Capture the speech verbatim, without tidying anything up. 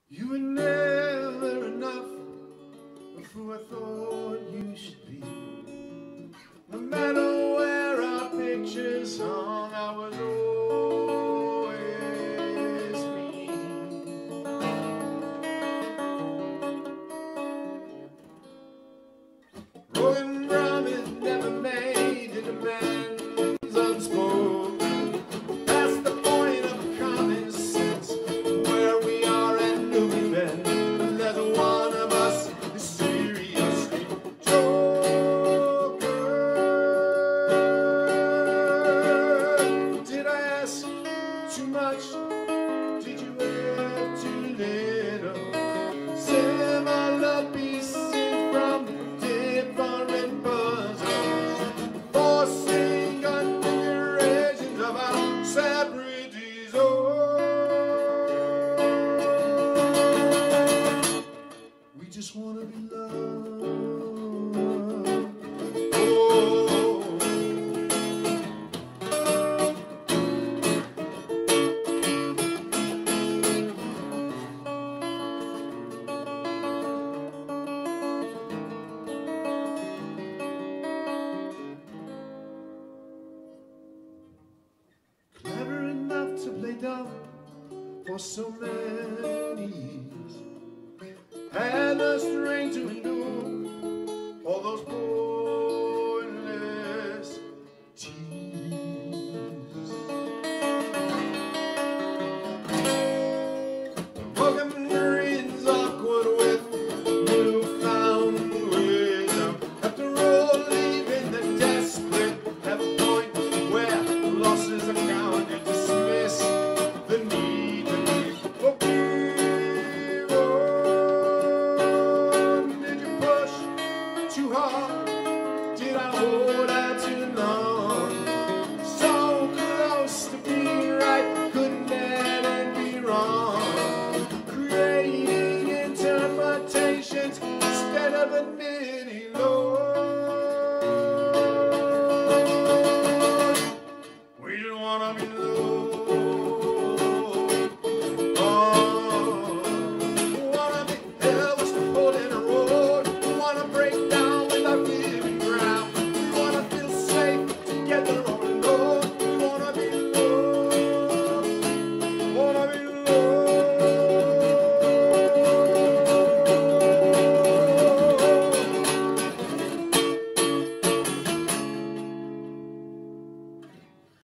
You were never enough of who I thought you should be. No matter where our pictures hung, I was always me. Broken promise never made, the demands unspoken. That's the point of common sense. Where we are and who we've been, neither one of us is seriously joking. Did I ask too much? Did you have too little? Similar pieces from different puzzles, forcing configurations of our separaties. Oh, we just want to be loved. Oh, clever enough to play dumb for so many years, had the strength to endure all those poor